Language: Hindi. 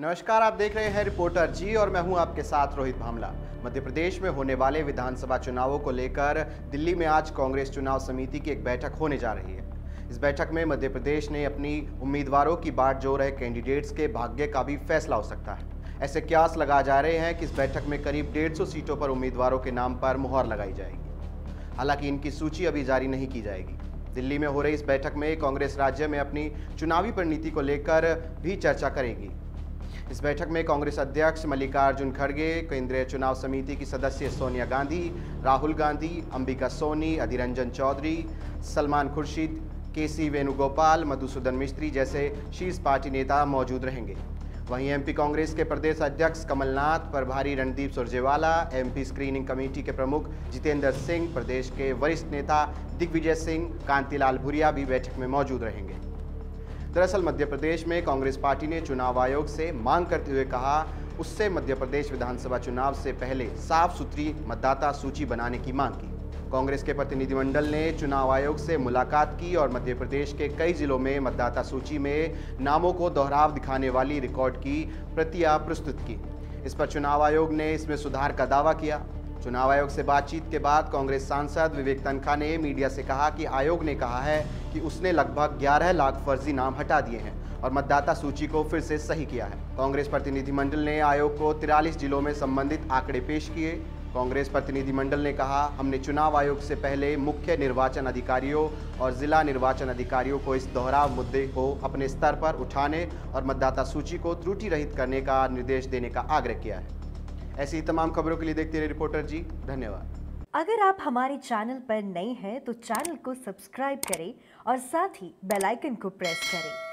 नमस्कार, आप देख रहे हैं रिपोर्टर जी और मैं हूं आपके साथ रोहित भामला। मध्य प्रदेश में होने वाले विधानसभा चुनावों को लेकर दिल्ली में आज कांग्रेस चुनाव समिति की एक बैठक होने जा रही है। इस बैठक में मध्य प्रदेश ने अपनी उम्मीदवारों की बाट जो रहे कैंडिडेट्स के भाग्य का भी फैसला हो सकता है। ऐसे क्यास लगाए जा रहे हैं कि इस बैठक में करीब 150 सीटों पर उम्मीदवारों के नाम पर मुहर लगाई जाएगी। हालांकि इनकी सूची अभी जारी नहीं की जाएगी। दिल्ली में हो रही इस बैठक में कांग्रेस राज्य में अपनी चुनावी रणनीति को लेकर भी चर्चा करेगी। इस बैठक में कांग्रेस अध्यक्ष मल्लिकार्जुन खड़गे, केंद्रीय चुनाव समिति की सदस्य सोनिया गांधी, राहुल गांधी, अंबिका सोनी, अधीर रंजन चौधरी, सलमान खुर्शीद, केसी वेणुगोपाल, मधुसूदन मिस्त्री जैसे शीर्ष पार्टी नेता मौजूद रहेंगे। वहीं एमपी कांग्रेस के प्रदेश अध्यक्ष कमलनाथ, प्रभारी Randeep Surjewala, MP screening committee के प्रमुख जितेंद्र सिंह, प्रदेश के वरिष्ठ नेता दिग्विजय सिंह, कांतिलाल भूरिया भी बैठक में मौजूद रहेंगे। दरअसल मध्य प्रदेश में कांग्रेस पार्टी ने चुनाव आयोग से मांग करते हुए कहा उससे मध्य प्रदेश विधानसभा चुनाव से पहले साफ सुथरी मतदाता सूची बनाने की मांग की। कांग्रेस के प्रतिनिधिमंडल ने चुनाव आयोग से मुलाकात की और मध्य प्रदेश के कई जिलों में मतदाता सूची में नामों को दोहराव दिखाने वाली रिकॉर्ड की प्रतियां प्रस्तुत की। इस पर चुनाव आयोग ने इसमें सुधार का दावा किया। चुनाव आयोग से बातचीत के बाद कांग्रेस सांसद विवेक तन्खा ने मीडिया से कहा कि आयोग ने कहा है कि उसने लगभग 11 लाख फर्जी नाम हटा दिए हैं और मतदाता सूची को फिर से सही किया है। कांग्रेस प्रतिनिधिमंडल ने आयोग को 43 जिलों में संबंधित आंकड़े पेश किए। कांग्रेस प्रतिनिधिमंडल ने कहा, हमने चुनाव आयोग से पहले मुख्य निर्वाचन अधिकारियों और जिला निर्वाचन अधिकारियों को इस दोहराव मुद्दे को अपने स्तर पर उठाने और मतदाता सूची को त्रुटि रहित करने का निर्देश देने का आग्रह किया है। ऐसी ही तमाम खबरों के लिए देखते रहिए रिपोर्टर जी। धन्यवाद। अगर आप हमारे चैनल पर नए हैं तो चैनल को सब्सक्राइब करें और साथ ही बेल आइकन को प्रेस करें